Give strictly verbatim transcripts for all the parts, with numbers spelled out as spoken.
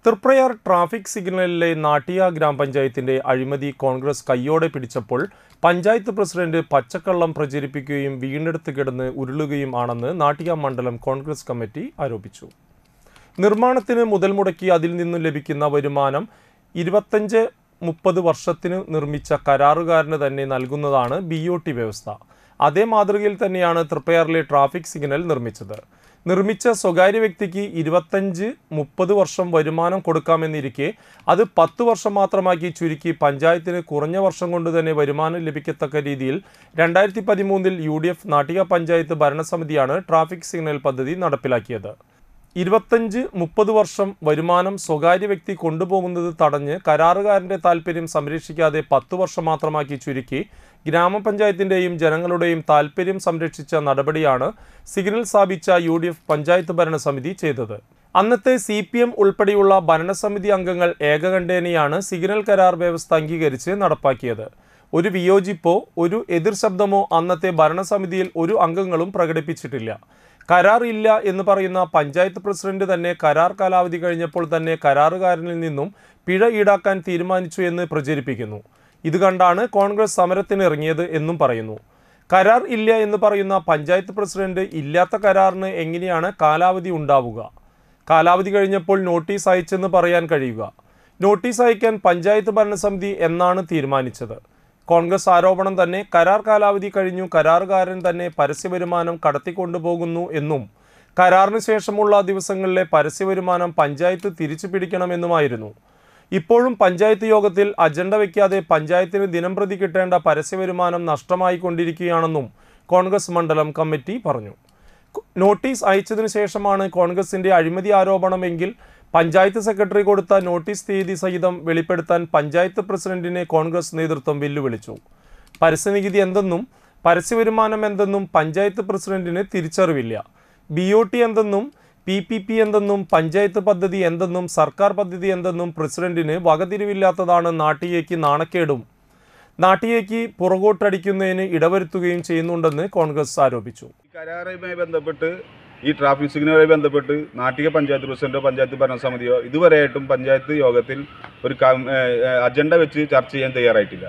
Triprayar traffic സിഗ്നലിലെ നാട്ടിയ ഗ്രാമപഞ്ചായത്തിന്റെ അഴിമതി കോൺഗ്രസ് കയ്യോടെ പിടിച്ചപ്പോൾ പഞ്ചായത്ത് പ്രസിഡന്റ് പച്ചക്കള്ളം പ്രചരിപ്പിക്കുകയും വീണ്ടെടുത്ത് കിടന്ന് ഉരുളുകയും ആണെന്ന് നാട്ടിയ മണ്ഡലം കോൺഗ്രസ് കമ്മിറ്റി ആരോപിച്ചു. നിർമ്മാണത്തിന് മുതൽ മുടക്കി അതിൽ നിന്നും ലഭിക്കുന്ന വരുമാനം ഇരുപത്തഞ്ച് മുപ്പത് വർഷത്തിന് നിർമ്മിച്ച കരാറുകാരന് തന്നെ നൽകുന്നതാണ് ബി ഒ ടി വ്യവസ്ഥ. അതേ മാതൃകയിൽ തന്നെയാണ് തൃപ്രയാറിലെ ട്രാഫിക് സിഗ്നൽ നിർമ്മിച്ചത്. നിർമ്മിച്ച സ്വകാര്യ വ്യക്തിക്ക് ഇരുപത്തഞ്ച് മുപ്പത് വർഷം വരുമാനം കൊടുക്കാമെന്നിരിക്കെ അത് പത്ത് വർഷം മാത്രമാക്കി ചുരുക്കി പഞ്ചായത്തിന് കുറഞ്ഞ വർഷം കൊണ്ട് തന്നെ വരുമാനം ലഭിക്കത്തക്ക രീതിയിൽ രണ്ടായിരത്തി പതിമൂന്നിൽ U D F Nattika panchayat ഭരണസമിതിയാണ് ട്രാഫിക് സിഗ്നൽ പദ്ധതി നടപ്പിലാക്കിയത്. ഇരുപത്തഞ്ച് മുപ്പത് വർഷം വരുമാനം സ്വകാര്യ വ്യക്തി കൊണ്ടുപോകുന്നത് തടഞ്ഞ് കരാറുകാരൻ്റെ താൽപ്പര്യം സംരക്ഷിക്കാതെ പത്ത് വർഷം മാത്രമാക്കി ചുരുക്കി ഗ്രാമപഞ്ചായത്തിൻ്റെയും ജനങ്ങളുടെയും താൽപ്പര്യം സംരക്ഷിച്ച നടപടിയാണ് സിഗ്നൽ സ്ഥാപിച്ച യു ഡി എഫ് പഞ്ചായത്ത് ഭരണസമിതി ചെയ്തത്. അന്നത്തെ സി പി എം ഉൾപ്പെടെയുള്ള ഭരണസമിതി അംഗങ്ങൾ ഏകകണ്ഠേനയാണ് സിഗ്നൽ കരാർ വ്യവസ്ഥ അംഗീകരിച്ച് നടപ്പാക്കിയത്. ഒരു വിയോജിപ്പോ ഒരു എതിർ ശബ്ദമോ അന്നത്തെ ഭരണസമിതിയിൽ ഒരു അംഗങ്ങളും പ്രകടിപ്പിച്ചിട്ടില്ല. കരാർ ഇല്ല എന്ന് പറയുന്ന പഞ്ചായത്ത് പ്രസിഡന്റ് തന്നെ കരാർ കാലാവധി കഴിഞ്ഞപ്പോൾ തന്നെ കരാറുകാരനിൽ നിന്നും പിഴ ഈടാക്കാൻ തീരുമാനിച്ചു എന്ന് പ്രചരിപ്പിക്കുന്നു. ഇത് കണ്ടാണ് കോൺഗ്രസ് സമരത്തിന് ഇറങ്ങിയത് എന്നും പറയുന്നു. കരാർ ഇല്ല എന്ന് പറയുന്ന പഞ്ചായത്ത് പ്രസിഡന്റ് ഇല്ലാത്ത കരാറിന് എങ്ങനെയാണ് കാലാവധി ഉണ്ടാവുക? കാലാവധി കഴിഞ്ഞപ്പോൾ നോട്ടീസ് അയച്ചെന്ന് പറയാൻ കഴിയുക? നോട്ടീസ് അയക്കാൻ പഞ്ചായത്ത് ഭരണസമിതി എന്നാണ് തീരുമാനിച്ചത്? കോൺഗ്രസ് ആരോപണം തന്നെ കരാർ കാലാവധി കഴിഞ്ഞു, കരാറുകാരൻ തന്നെ പരസ്യവരുമാനം കടത്തിക്കൊണ്ടുപോകുന്നു എന്നും കരാറിന് ശേഷമുള്ള ദിവസങ്ങളിലെ പരസ്യവരുമാനം പഞ്ചായത്ത് തിരിച്ചു പിടിക്കണമെന്നുമായിരുന്നു. ഇപ്പോഴും പഞ്ചായത്ത് യോഗത്തിൽ അജണ്ട വയ്ക്കാതെ പഞ്ചായത്തിന് ദിനംപ്രതി കിട്ടേണ്ട പരസ്യവരുമാനം നഷ്ടമായി കൊണ്ടിരിക്കുകയാണെന്നും കോൺഗ്രസ് മണ്ഡലം കമ്മിറ്റി പറഞ്ഞു. നോട്ടീസ് അയച്ചതിനു ശേഷമാണ് കോൺഗ്രസിന്റെ അഴിമതി ആരോപണമെങ്കിൽ പഞ്ചായത്ത് സെക്രട്ടറി കൊടുത്ത നോട്ടീസ് തീയതി സഹിതം വെളിപ്പെടുത്താൻ പഞ്ചായത്ത് പ്രസിഡന്റിനെ കോൺഗ്രസ് നേതൃത്വം വെല്ലുവിളിച്ചു. പരസ്യനികുതി എന്തെന്നും പരസ്യവരുമാനം എന്തെന്നും പഞ്ചായത്ത് പ്രസിഡന്റിന് തിരിച്ചറിവില്ല. ബി ഒ ടി എന്തെന്നും പി പി പി എന്തെന്നും പഞ്ചായത്ത് പദ്ധതി എന്തെന്നും സർക്കാർ പദ്ധതി എന്തെന്നും പ്രസിഡന്റിന് വകതിരിവില്ലാത്തതാണ് നാട്ടിയേക്ക് നാണക്കേടും നാട്ടിയേക്ക് പുറകോട്ടടിക്കുന്നതിന് ഇടവരുത്തുകയും ചെയ്യുന്നുണ്ടെന്ന് കോൺഗ്രസ് ആരോപിച്ചു. കരാറുമായി ബന്ധപ്പെട്ട് ഈ ട്രാഫിക് സിഗ്നലുമായി ബന്ധപ്പെട്ട് നാട്ടിക പഞ്ചായത്ത് പ്രസിഡന്റോ പഞ്ചായത്ത് ഭരണസമിതിയോ ഇതുവരെയായിട്ടും പഞ്ചായത്ത് യോഗത്തിൽ ഒരു അജണ്ട വെച്ച് ചർച്ച ചെയ്യാൻ തയ്യാറായിട്ടില്ല.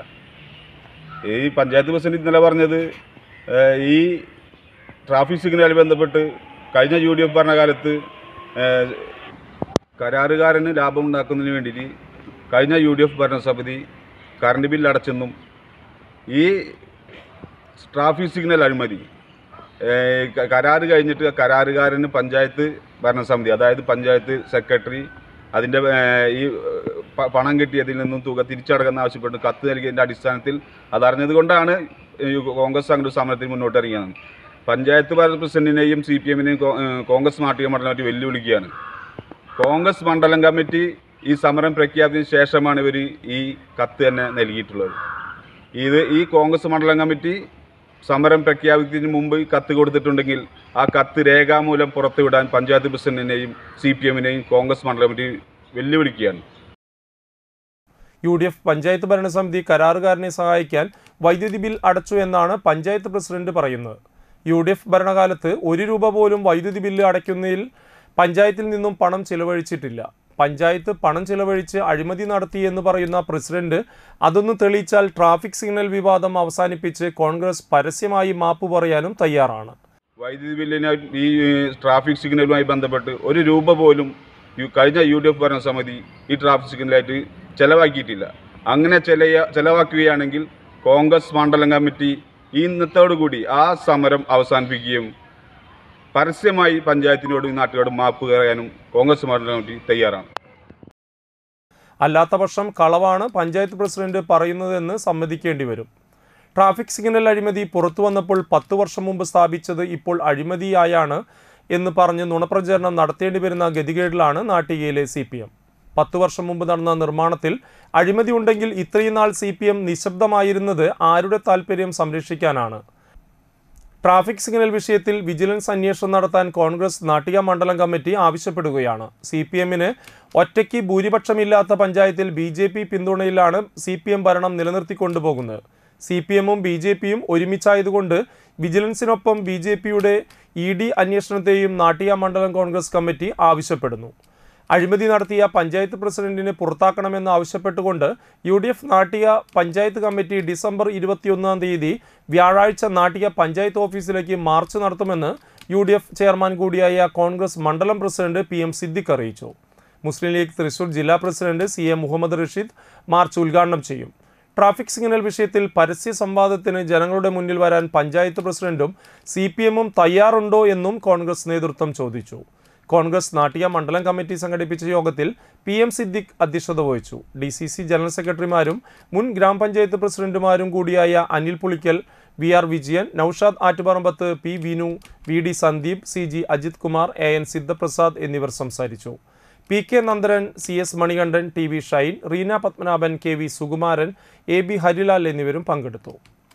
ഈ പഞ്ചായത്ത് പ്രസിഡന്റ് ഇന്നലെ പറഞ്ഞത് ഈ ട്രാഫിക് സിഗ്നലുമായി ബന്ധപ്പെട്ട് കഴിഞ്ഞ യു ഡി എഫ് ഭരണകാലത്ത് കരാറുകാരന് ലാഭം ഉണ്ടാക്കുന്നതിന് വേണ്ടിയിട്ട് കഴിഞ്ഞ യു ഡി എഫ് ഭരണസമിതി കറണ്ട് ബില്ല് അടച്ചെന്നും ഈ ട്രാഫിക് സിഗ്നൽ അഴിമതി കരാറ് കഴിഞ്ഞിട്ട് കരാറുകാരന് പഞ്ചായത്ത് ഭരണസമിതി അതായത് പഞ്ചായത്ത് സെക്രട്ടറി അതിൻ്റെ ഈ പണം കിട്ടിയതിൽ നിന്നും തുക തിരിച്ചടക്കുന്ന ആവശ്യപ്പെട്ട് കത്ത് നൽകിയതിൻ്റെ അടിസ്ഥാനത്തിൽ അതറിഞ്ഞത് കൊണ്ടാണ് കോൺഗ്രസ് അങ്ങനെ സമരത്തിന് മുന്നോട്ട് ഇറങ്ങിയത്. പഞ്ചായത്ത് ഭരണ പ്രസിഡന്റിനെയും സി പി എമ്മിനെയും കോൺഗ്രസ് നാട്ടിക മണ്ഡലം കമ്മിറ്റി വെല്ലുവിളിക്കുകയാണ്. കോൺഗ്രസ് മണ്ഡലം കമ്മിറ്റി ഈ സമരം പ്രഖ്യാപിച്ചതിന് ശേഷമാണ് ഇവർ ഈ കത്ത് തന്നെ നൽകിയിട്ടുള്ളത്. ഇത് ഈ കോൺഗ്രസ് മണ്ഡലം കമ്മിറ്റി സമരം പ്രഖ്യാപിക്കുന്നതിന് മുമ്പ് കത്ത് കൊടുത്തിട്ടുണ്ടെങ്കിൽ ആ കത്ത് രേഖാമൂലം പുറത്തുവിടാൻ പഞ്ചായത്ത് പ്രസിഡന്റിനെയും സി പി എമ്മിനെയും കോൺഗ്രസ് മണ്ഡലം കമ്മിറ്റി വെല്ലുവിളിക്കുകയാണ്. യു ഡി എഫ് പഞ്ചായത്ത് ഭരണസമിതി കരാറുകാരനെ സഹായിക്കാൻ വൈദ്യുതി ബിൽ അടച്ചു എന്നാണ് പഞ്ചായത്ത് പ്രസിഡന്റ് പറയുന്നത്. യു ഡി എഫ് ഭരണകാലത്ത് ഒരു രൂപ പോലും വൈദ്യുതി ബില്ല് അടയ്ക്കുന്നതിൽ പഞ്ചായത്തിൽ നിന്നും പണം ചിലവഴിച്ചിട്ടില്ല. പഞ്ചായത്ത് പണം ചിലവഴിച്ച് അഴിമതി നടത്തി എന്ന് പറയുന്ന പ്രസിഡന്റ് അതൊന്ന് തെളിയിച്ചാൽ ട്രാഫിക് സിഗ്നൽ വിവാദം അവസാനിപ്പിച്ച് കോൺഗ്രസ് പരസ്യമായി മാപ്പ് പറയാനും തയ്യാറാണ്. വൈദ്യുതി ബില്ലിനായി ഈ ട്രാഫിക് സിഗ്നലുമായി ബന്ധപ്പെട്ട് ഒരു രൂപ പോലും കഴിഞ്ഞ യു ഡി എഫ് ഭരണസമിതി ഈ ട്രാഫിക് സിഗ്നലായിട്ട് ചെലവാക്കിയിട്ടില്ല. അങ്ങനെ ചെല ചെലവാക്കുകയാണെങ്കിൽ കോൺഗ്രസ് മണ്ഡലം കമ്മിറ്റി ഈ ഇന്നത്തോടുകൂടി ആ സമരം അവസാനിപ്പിക്കുകയും പരസ്യമായി പഞ്ചായത്തിനോടും നാട്ടുകാരോടും മാപ്പ് പറയാനും കോൺഗ്രസ് മണ്ഡലം കമ്മിറ്റി തയ്യാറാണ്. അല്ലാത്ത പക്ഷം കളവാണ് പഞ്ചായത്ത് പ്രസിഡന്റ് പറയുന്നതെന്ന് സമ്മതിക്കേണ്ടി വരും. ട്രാഫിക് സിഗ്നൽ അഴിമതി പുറത്തു വന്നപ്പോൾ പത്ത് വർഷം മുമ്പ് സ്ഥാപിച്ചത് ഇപ്പോൾ അഴിമതിയായാണ് എന്ന് പറഞ്ഞ് നുണപ്രചരണം നടത്തേണ്ടി വരുന്ന ഗതികേടിലാണ് നാട്ടികയിലെ സി പി എം. പത്ത് വർഷം മുമ്പ് നടന്ന നിർമ്മാണത്തിൽ അഴിമതി ഉണ്ടെങ്കിൽ ഇത്രയും നാൾ സി പി എം നിശബ്ദമായിരുന്നത് ആരുടെ താൽപ്പര്യം സംരക്ഷിക്കാനാണ്? ട്രാഫിക് സിഗ്നൽ വിഷയത്തിൽ വിജിലൻസ് അന്വേഷണം നടത്താൻ കോൺഗ്രസ് നാട്ടിക മണ്ഡലം കമ്മിറ്റി ആവശ്യപ്പെടുകയാണ്. സി പി എമ്മിന് ഒറ്റയ്ക്ക് ഭൂരിപക്ഷമില്ലാത്ത പഞ്ചായത്തിൽ ബി ജെ പി പിന്തുണയിലാണ് സി പി എം ഭരണം നിലനിർത്തിക്കൊണ്ടുപോകുന്നത്. സി പി എമ്മും ബി ജെ പിയും ഒരുമിച്ചായതുകൊണ്ട് വിജിലൻസിനൊപ്പം ബി ജെ പിയുടെ ഇ ഡി അന്വേഷണത്തെയും നാട്ടിക മണ്ഡലം കോൺഗ്രസ് കമ്മിറ്റി ആവശ്യപ്പെടുന്നു. അഴിമതി നടത്തിയ പഞ്ചായത്ത് പ്രസിഡന്റിനെ പുറത്താക്കണമെന്ന് ആവശ്യപ്പെട്ടുകൊണ്ട് U D F Nattika panchayat committee December ഇരുപത്തിയൊന്നാം തീയതി വ്യാഴാഴ്ച നാട്ടിക പഞ്ചായത്ത് ഓഫീസിലേക്ക് മാർച്ച് നടത്തുമെന്ന് യു ഡി എഫ് ചെയർമാൻ കൂടിയായ കോൺഗ്രസ് മണ്ഡലം പ്രസിഡന്റ് പി എം സിദ്ദിഖ് അറിയിച്ചു. മുസ്ലിം ലീഗ് തൃശൂർ ജില്ലാ president C A Muhammad Rasheed march ഉദ്ഘാടനം ചെയ്യും. ട്രാഫിക് സിഗ്നൽ വിഷയത്തിൽ പരസ്യ സംവാദത്തിന് ജനങ്ങളുടെ മുന്നിൽ വരാൻ പഞ്ചായത്ത് പ്രസിഡന്റും സി പി എമ്മും തയ്യാറുണ്ടോ എന്നും കോൺഗ്രസ് നേതൃത്വം ചോദിച്ചു. കോൺഗ്രസ് നാട്ടിക മണ്ഡലം കമ്മിറ്റി സംഘടിപ്പിച്ച യോഗത്തിൽ പി എം സിദ്ദിഖ് അധ്യക്ഷത വഹിച്ചു. ഡി സി സി ജനറൽ സെക്രട്ടറിമാരും മുൻ ഗ്രാമപഞ്ചായത്ത് പ്രസിഡന്റുമാരും കൂടിയായ Anil Pulikkal, V R Vijayan, Noushad Attuparambath, P Vinu, V D Sandeep, C G Ajith Kumar, A N Sidhaprasad എന്നിവർ സംസാരിച്ചു. P K Nandaran, C S Manikandan, T V Shine, Reena Padmanabhan, K V Sukumaran, A B Harilal എന്നിവരും പങ്കെടുത്തു.